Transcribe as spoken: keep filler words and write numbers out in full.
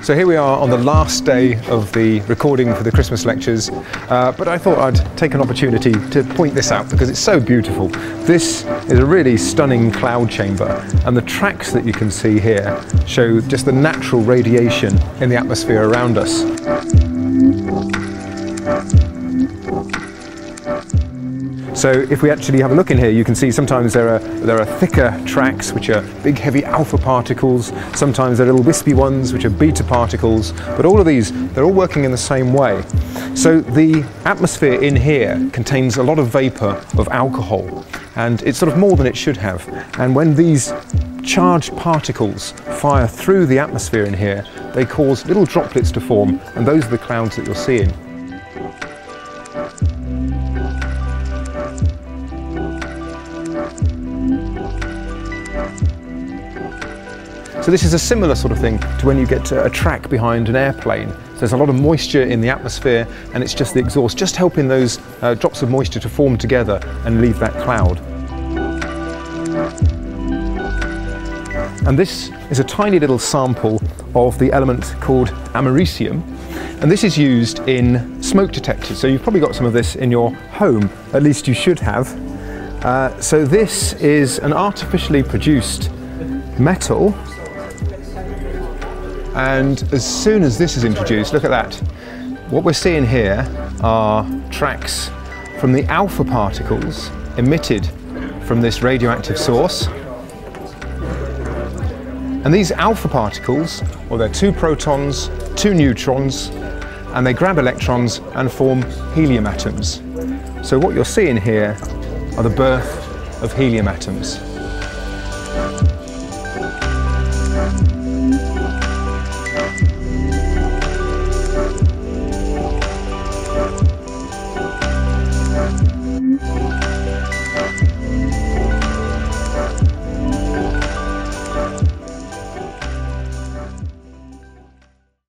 So here we are on the last day of the recording for the Christmas lectures, uh, but I thought I'd take an opportunity to point this out because it's so beautiful. This is a really stunning cloud chamber, and the tracks that you can see here show just the natural radiation in the atmosphere around us. So if we actually have a look in here, you can see sometimes there are there are thicker tracks, which are big heavy alpha particles. Sometimes there are little wispy ones, which are beta particles. But all of these, they're all working in the same way. So the atmosphere in here contains a lot of vapor of alcohol, and it's sort of more than it should have. And when these charged particles fire through the atmosphere in here, they cause little droplets to form, and those are the clouds that you're seeing. So this is a similar sort of thing to when you get a track behind an airplane. So there's a lot of moisture in the atmosphere, and it's just the exhaust just helping those uh, drops of moisture to form together and leave that cloud. And this is a tiny little sample of the element called americium, and this is used in smoke detectors. So you've probably got some of this in your home, at least you should have. Uh, so this is an artificially produced metal. And as soon as this is introduced, look at that. What we're seeing here are tracks from the alpha particles emitted from this radioactive source. And these alpha particles, well, they're two protons, two neutrons, and they grab electrons and form helium atoms. So what you're seeing here are the birth of helium atoms.